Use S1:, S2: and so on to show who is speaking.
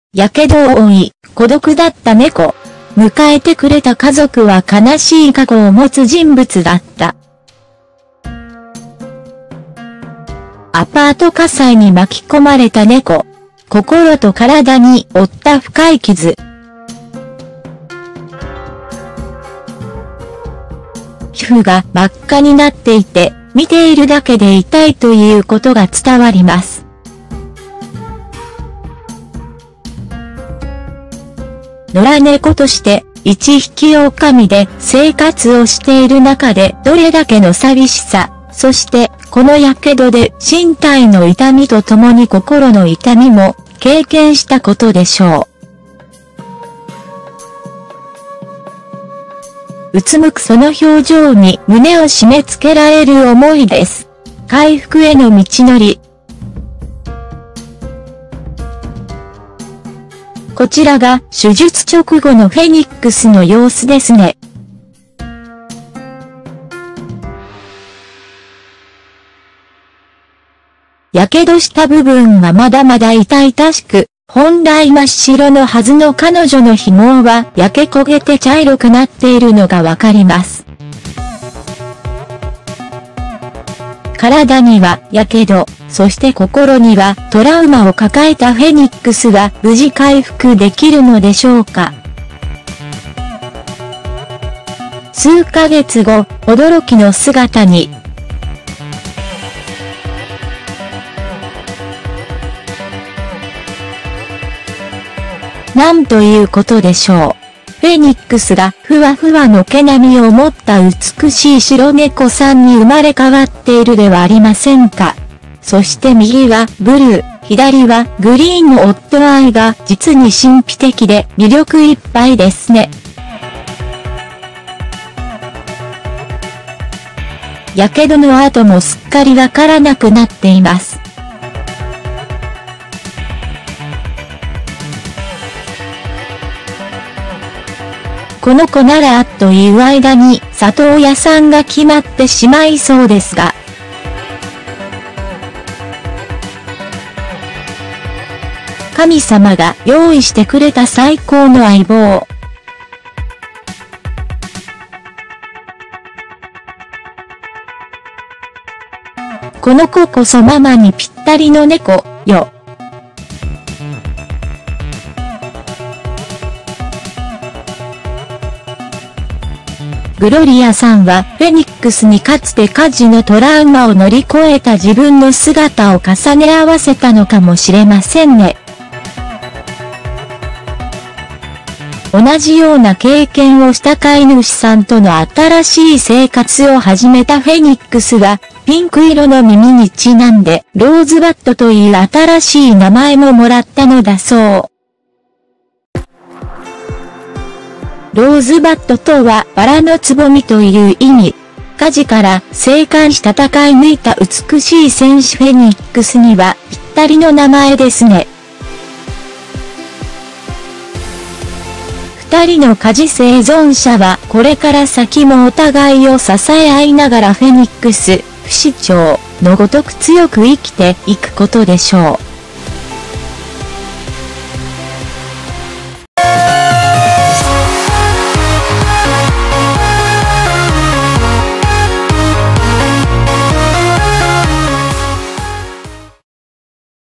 S1: やけどを負い、孤独だった猫。迎えてくれた家族は悲しい過去を持つ人物だった。アパート火災に巻き込まれた猫。心と体に負った深い傷。皮膚が真っ赤になっていて、見ているだけで痛いということが伝わります。野良猫として一匹狼で生活をしている中でどれだけの寂しさ、そしてこの火傷で身体の痛みとともに心の痛みも経験したことでしょう。うつむくその表情に胸を締め付けられる思いです。回復への道のり。こちらが手術直後のフェニックスの様子ですね。やけどした部分はまだまだ痛々しく、本来真っ白のはずの彼女のひ毛は焼け焦げて茶色くなっているのがわかります。体にはやけど、そして心にはトラウマを抱えたフェニックスが無事回復できるのでしょうか。数ヶ月後、驚きの姿に。なんということでしょう。フェニックスがふわふわの毛並みを持った美しい白猫さんに生まれ変わっているではありませんか。そして右はブルー、左はグリーンのオットアイが実に神秘的で魅力いっぱいですね。やけどの後もすっかりわからなくなっています。この子ならという間に里親さんが決まってしまいそうですが。神様が用意してくれた最高の相棒。この子こそママにぴったりの猫よ。グロリアさんはフェニックスにかつて火事のトラウマを乗り越えた自分の姿を重ね合わせたのかもしれませんね。同じような経験をした飼い主さんとの新しい生活を始めたフェニックスは、ピンク色の耳にちなんで、ローズバットという新しい名前ももらったのだそう。ローズバットとはバラのつぼみという意味。火事から生還し戦い抜いた美しい戦士フェニックスにはぴったりの名前ですね。二人の家事生存者はこれから先もお互いを支え合いながらフェニックス、不死鳥のごとく強く生きていくことでしょう。